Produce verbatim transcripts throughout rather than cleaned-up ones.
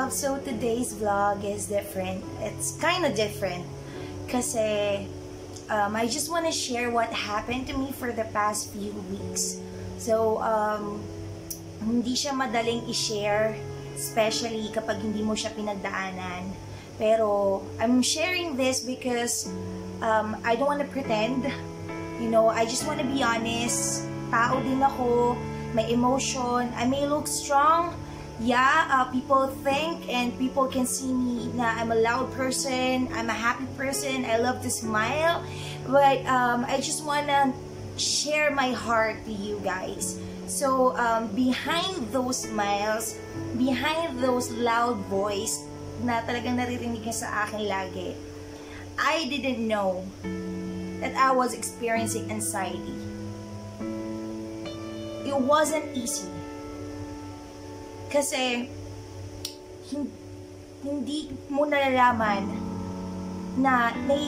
love. So today's vlog is different. It's kind of different kasi um, I just want to share what happened to me for the past few weeks. So um, hindi siya madaling i-share, especially kapag hindi mo siya pinagdaanan. Pero I'm sharing this because um, I don't want to pretend. You know, I just want to be honest. Tao din ako, may emotion. I may look strong. Yeah, uh, people think and people can see me na I'm a loud person, I'm a happy person, I love to smile. But um, I just want to share my heart to you guys. So, um, behind those smiles, behind those loud voice na talagang naririnig ka sa akin lagi, I didn't know that I was experiencing anxiety. It wasn't easy. Kasi, hindi mo nalalaman na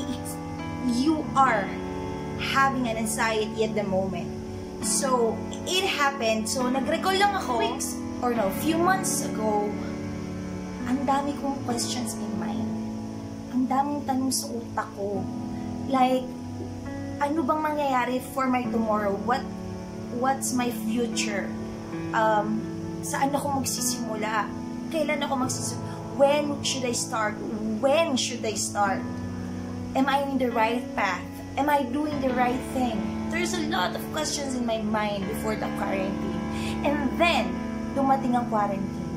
you are having an anxiety at the moment. So, it happened. So, nag-recall lang ako, weeks, or no, few months ago, ang dami kong questions in mind. Ang daming tanong sa utak ko. Like, ano bang mangyayari for my tomorrow? What, what's my future? Um, Saan ako magsisimula? Kailan ako magsisimula? When should I start? When should I start? Am I in the right path? Am I doing the right thing? There's a lot of questions in my mind before the quarantine. And then, dumating ang quarantine.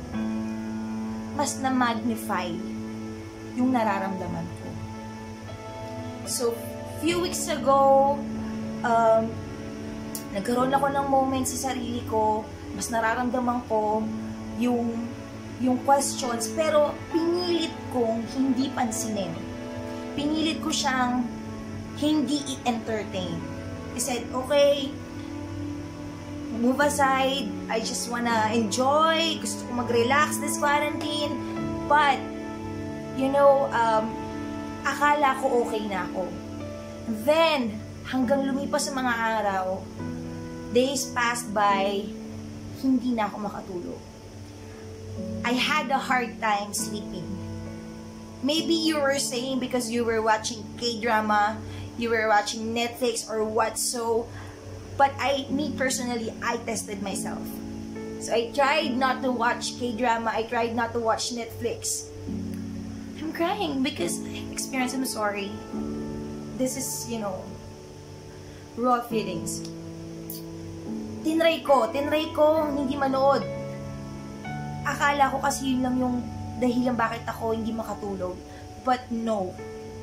Mas na-magnify yung nararamdaman ko. So, few weeks ago, um, nagkaroon ako ng moment sa sarili ko. Mas nararamdaman ko yung, yung questions, pero pinilit kong hindi pansinin. Pinilit ko siyang hindi i-entertain. I said, okay, move aside. I just wanna enjoy. Gusto ko mag-relax this quarantine. But, you know, um, akala ko okay na ako. Then, hanggang lumipas sa mga araw, days passed by, hindi na ako makatulog. I had a hard time sleeping. Maybe you were saying because you were watching K-drama, you were watching Netflix or what so, but I, me personally, I tested myself. So I tried not to watch K-drama, I tried not to watch Netflix. I'm crying because I experienced, I'm sorry. This is, you know, raw feelings. Tinry ko, tinry ko hindi manood. Akala ko kasi yun lang yung dahilan bakit ako hindi makatulog. But no.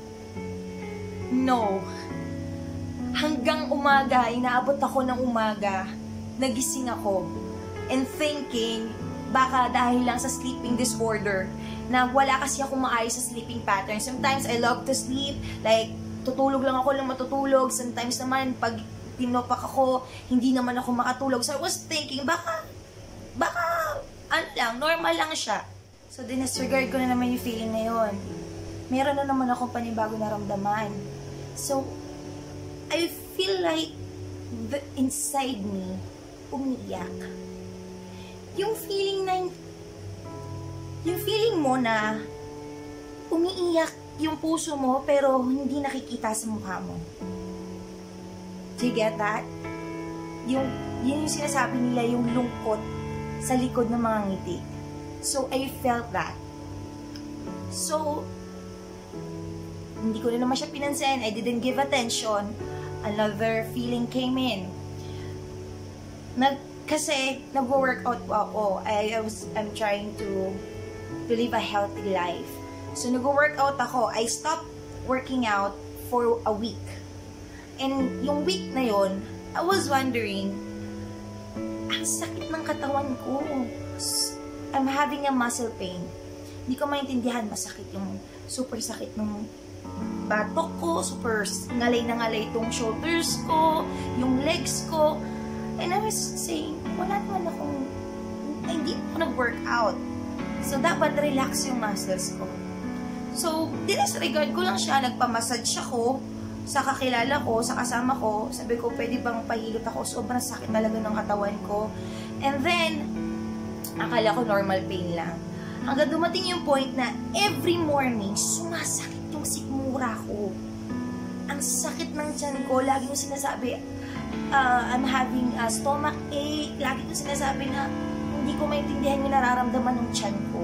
No. Hanggang umaga, inaabot ako ng umaga, nagising ako. And thinking, baka dahil lang sa sleeping disorder, na wala kasi ako maayos sa sleeping pattern. Sometimes I love to sleep, like, tutulog lang ako lang matutulog. Sometimes naman, pag tinopak ako, hindi naman ako makatulog. So I was thinking, baka, baka, ano lang, normal lang siya. So disregard ko na naman yung feeling na yun. Meron na naman akong panibago na ramdaman. So, I feel like the inside me, umiiyak. Yung feeling na, yung feeling mo na, umiiyak yung puso mo, pero hindi nakikita sa mukha mo. Do you get that? Yung, yun yung sinasabi nila, yung lungkot sa likod ng mga ngiti. So, I felt that. So, hindi ko na naman siya pinansin. I didn't give attention. Another feeling came in. Nag, kasi, nag-workout po ako. I, I was, I'm trying to, to live a healthy life. So, nag-workout ako. I stopped working out for a week. And yung week na yon, I was wondering, ang sakit ng katawan ko. I'm having a muscle pain. Hindi ko maintindihan, masakit yung super sakit ng batok ko, super ngalay na ngalay itong shoulders ko, yung legs ko. And I was saying, wala naman akong, ay, hindi ako nag-workout. So, dapat relax yung muscles ko. So, disregard ko lang siya, nagpamassage ako, sa kakilala ko, sa kasama ko, sabi ko, pwede bang pahilot ako? Sobrang sakit talaga ng katawan ko. And then, akala ko normal pain lang. Hanggang dumating yung point na every morning, sumasakit yung sikmura ko. Ang sakit ng tiyan ko. Lagi ko sinasabi, uh, I'm having a stomach ache. Lagi ko sinasabi na hindi ko maintindihan yung nararamdaman ng tiyan ko.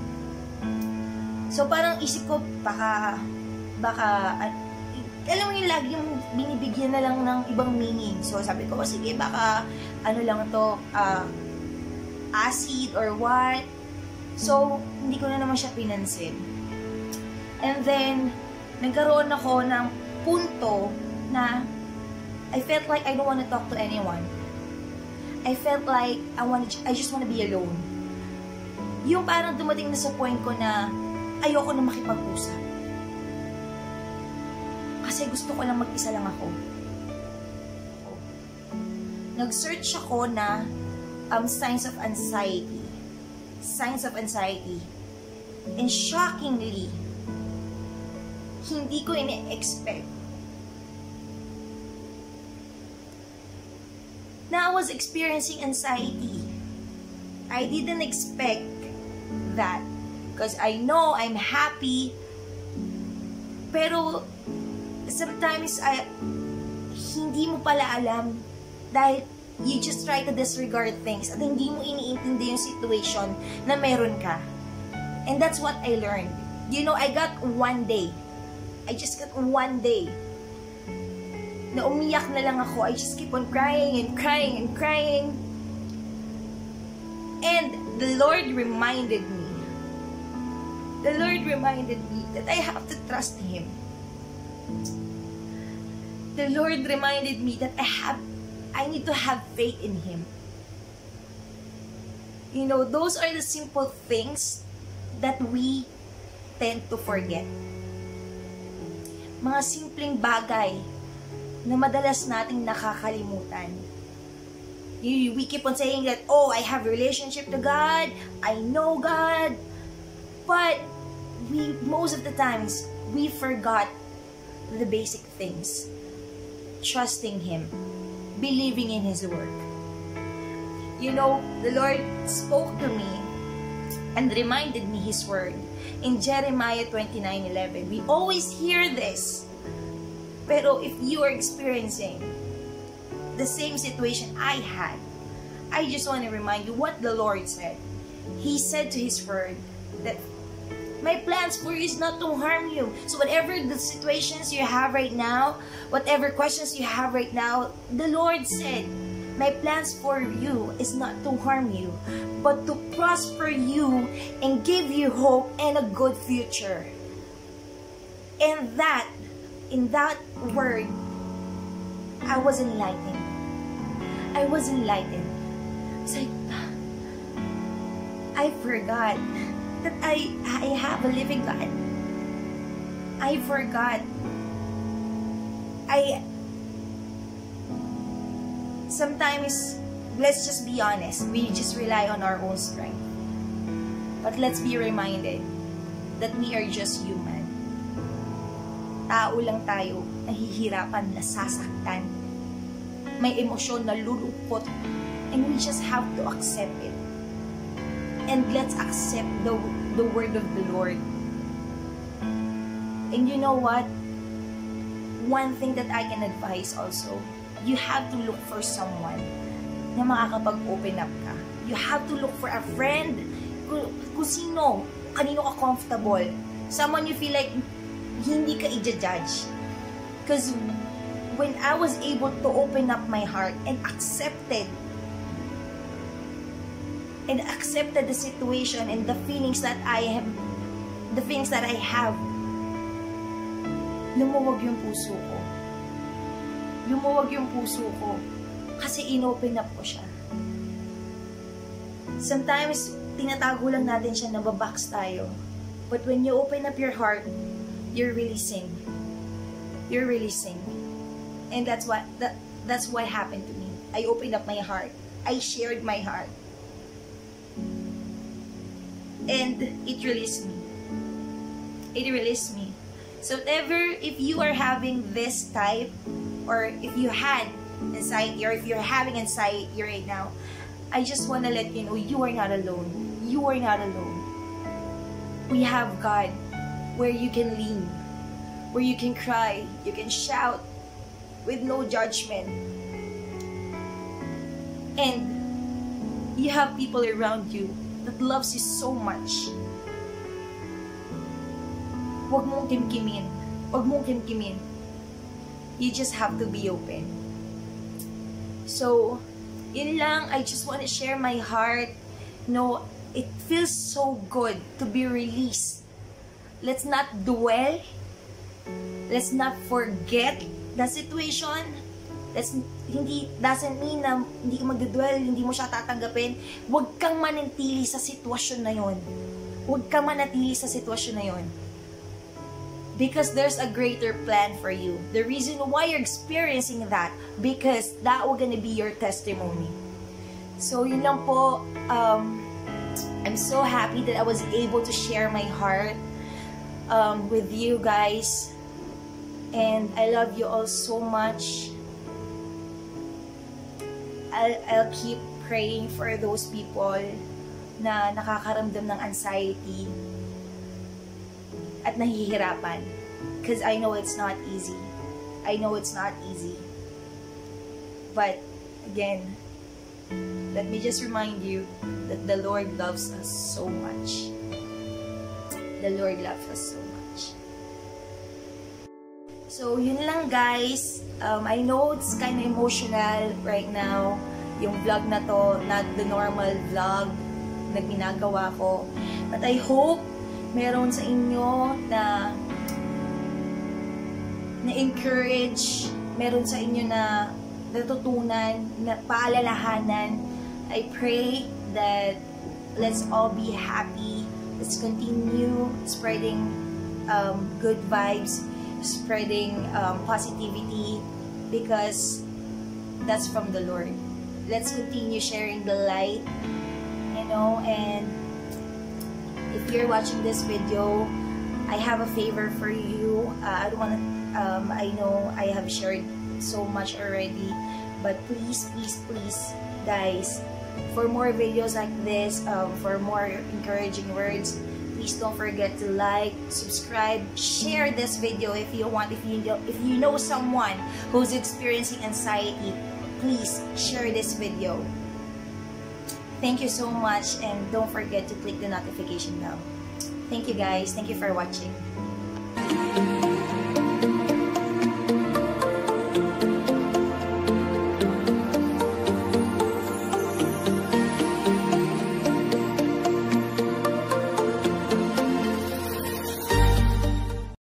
So, parang isip ko, baka, baka, uh, alam mo yung lagi yung binibigyan na lang ng ibang meaning. So, sabi ko, oh, sige, baka, ano lang to, uh, acid or what. So, hindi ko na naman siya pinansin. And then, nagkaroon ako ng punto na I felt like I don't want to talk to anyone. I felt like I want I just want to be alone. Yung parang dumating na sa point ko na ayoko na makipag-usap. Kasi gusto ko lang mag-isa lang ako. Nag-search ako na um, signs of anxiety. Signs of anxiety. And shockingly, hindi ko ine-expect na I was experiencing anxiety. I didn't expect that. Because I know I'm happy. Pero, sometimes, I, hindi mo pala alam dahil you just try to disregard things at hindi mo iniintindi yung situation na meron ka. And that's what I learned. You know, I got one day. I just got one day na umiyak na lang ako. I just keep on crying and crying and crying. And the Lord reminded me. The Lord reminded me that I have to trust Him. The Lord reminded me that I have I need to have faith in Him. You know, those are the simple things that we tend to forget. Mga simpleng bagay na madalas nating nakakalimutan. We keep on saying that, oh, I have a relationship to God, I know God, but we, most of the times, we forgot the basic things. Trusting Him. Believing in His work. You know, the Lord spoke to me and reminded me His word in Jeremiah twenty-nine eleven. We always hear this. Pero if you are experiencing the same situation I had, I just want to remind you what the Lord said. He said to His word that my plans for you is not to harm you. So whatever the situations you have right now, whatever questions you have right now, the Lord said, my plans for you is not to harm you, but to prosper you and give you hope and a good future. And that, in that word, I was enlightened. I was enlightened. It's like, I forgot that I, I have a living God. I forgot. I, sometimes, let's just be honest, we just rely on our own strength. But let's be reminded that we are just human. Tao lang tayo, nahihirapan, nasasaktan. May emosyon na lulungkot. And we just have to accept it. And let's accept the, the word of the Lord. And you know what? One thing that I can advise also, you have to look for someone na makakapag-open up ka. You have to look for a friend, kung, kung sino, kanino ka comfortable. Someone you feel like hindi ka i-judge. Because when I was able to open up my heart and accepted and accepted the situation and the feelings that I have, the feelings that I have, lumuwag yung puso ko. Lumuwag yung puso ko. Kasi inopen up ko siya. Sometimes, tinatago lang natin siya, nababox tayo. But when you open up your heart, you're releasing. You're releasing. And that's what, that, that's what happened to me. I opened up my heart. I shared my heart. And it released me. It released me. So whatever, if you are having this type, or if you had anxiety, or if you're having anxiety right now, I just want to let you know, you are not alone. You are not alone. we have God, where you can lean, where you can cry, you can shout with no judgment. And you have people around you that loves you so much. Huwag mong kimkimin. Huwag mong kimkimin. You just have to be open. So, yun lang. I just want to share my heart. No, it feels so good to be released. Let's not dwell. Let's not forget the situation. That's, hindi, doesn't mean na hindi ka magdudwell, hindi mo siya tatanggapin. Huwag kang manatili sa sitwasyon na yon. Huwag kang manatili sa sitwasyon na yon. Because there's a greater plan for you. The reason why you're experiencing that, because that will gonna be your testimony. So, yun lang po. Um, I'm so happy that I was able to share my heart um, with you guys. And I love you all so much. I'll, I'll keep praying for those people na nakakaramdam ng anxiety at nahihirapan. Because I know it's not easy. I know it's not easy. But, again, let me just remind you that the Lord loves us so much. The Lord loves us so much. So, yun lang guys. Um, I know it's kind of emotional right now. Yung vlog na to, not the normal vlog na ginagawa ko. But I hope meron sa inyo na na-encourage, meron sa inyo na natutunan, na paalalahanan. I pray that let's all be happy. Let's continue spreading um, good vibes, spreading um, positivity, because that's from the Lord. Let's continue sharing the light, you know, and if you're watching this video, I have a favor for you. Uh, I don't want to, um, I know I have shared so much already, but please, please, please, guys, for more videos like this, um, for more encouraging words, please don't forget to like, subscribe, share this video if you want. If you know, if you know someone who's experiencing anxiety, please share this video. Thank you so much, and don't forget to click the notification bell. Thank you guys. Thank you for watching.